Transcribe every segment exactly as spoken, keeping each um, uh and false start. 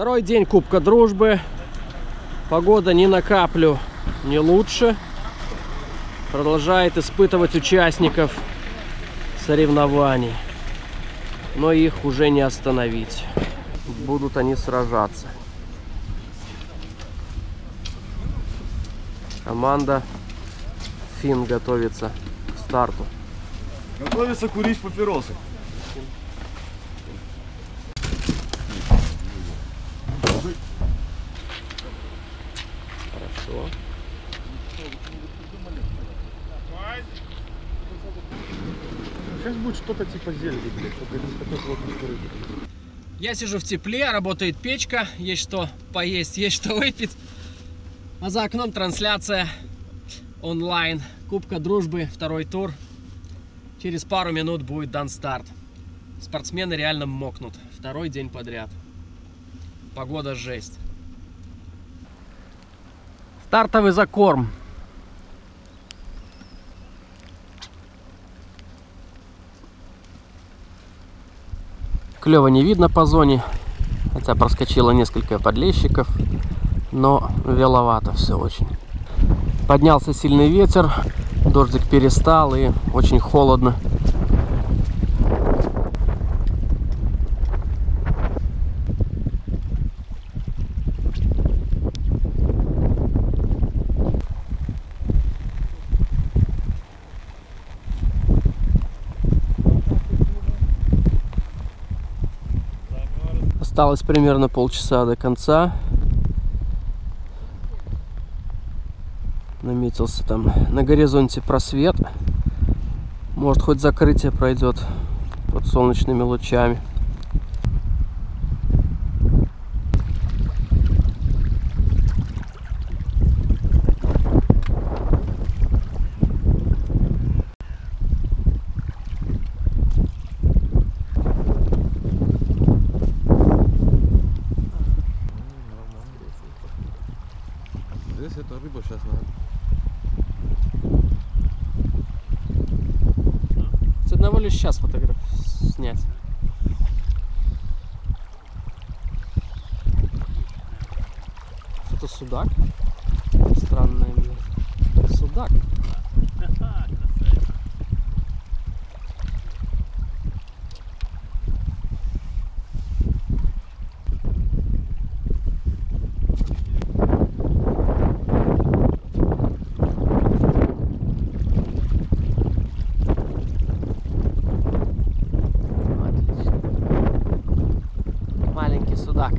Второй день Кубка Дружбы. Погода ни на каплю не лучше. Продолжает испытывать участников соревнований. Но их уже не остановить. Будут они сражаться. Команда Фин готовится к старту. Готовится курить папиросы. Хорошо. Сейчас будет что-то типа зелени, блядь, только без такой плотной рыбы. Я сижу в тепле, работает печка, есть что поесть, есть что выпить. А за окном трансляция онлайн. Кубка Дружбы, второй тур. Через пару минут будет дан старт. Спортсмены реально мокнут. Второй день подряд. Погода жесть. Стартовый закорм. Клёва не видно по зоне, хотя проскочило несколько подлещиков, но веловато все очень. Поднялся сильный ветер, дождик перестал и очень холодно. Осталось примерно полчаса до конца. Наметился там на горизонте просвет. Может, хоть закрытие пройдет под солнечными лучами. Здесь эта рыба сейчас надо. С одного лишь сейчас фотограф снять. Что-то судак. Странное мне. Судак. Маленький судак.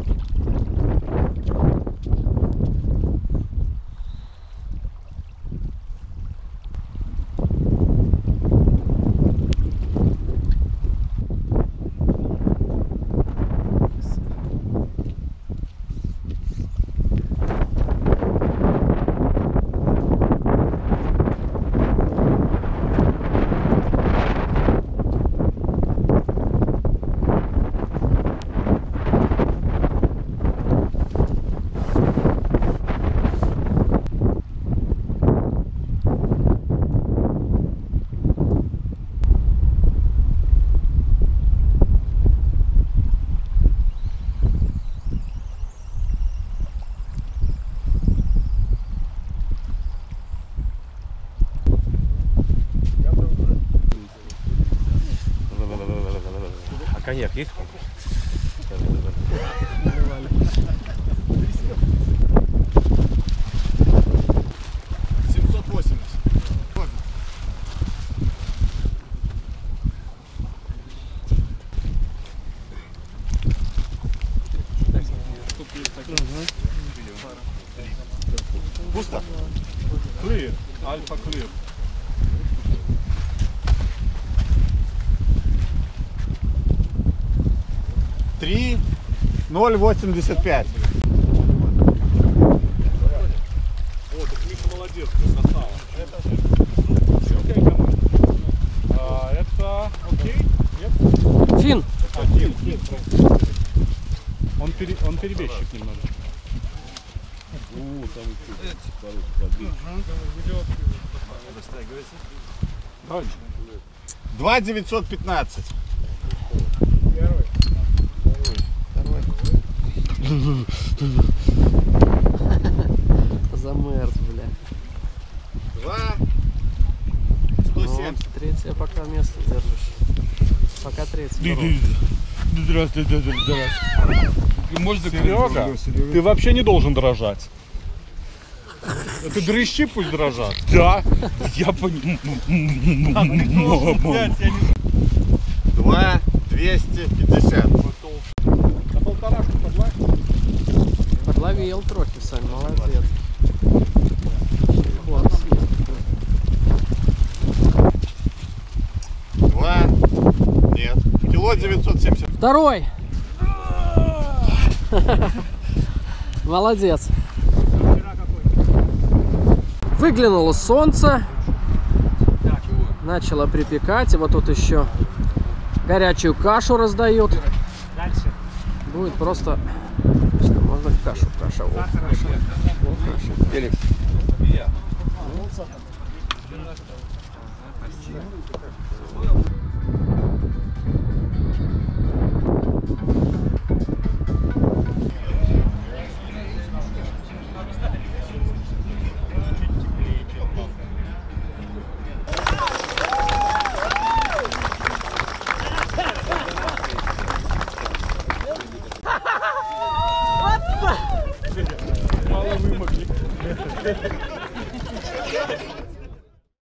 А коньяк есть? семьсот восемьдесят. Пусто? Clear. Альфа Clear. три ноль восемьдесят пять. Вот, так Миша молодец, красава. Это окей, команда. А, это окей? Нет? Фин. А, Фин, Фин. Он, пере, он перебежчик немного. У, там еще подбить. два девятьсот пятнадцать. Замерз, бля. Два. Ну, сто семьдесят. третье пока место держишь. Пока третье. Здравствуйте, здравствуйте. Можно, Серега, ты вообще не должен дрожать. Это дрыщи пусть дрожат. Да, я понимаю. Два. Двести пятьдесят. На полторашку подлазь. Подловил трохи, Сань, молодец. Класс есть. Два. Нет. Кило девятьсот семьдесят. Второй. Молодец. Выглянуло солнце. Начало припекать. И вот тут еще горячую кашу раздают. Будет просто... Что, можно кашу, каша. Вот, каша. Вот, каша. Феликс. Мало вымокли.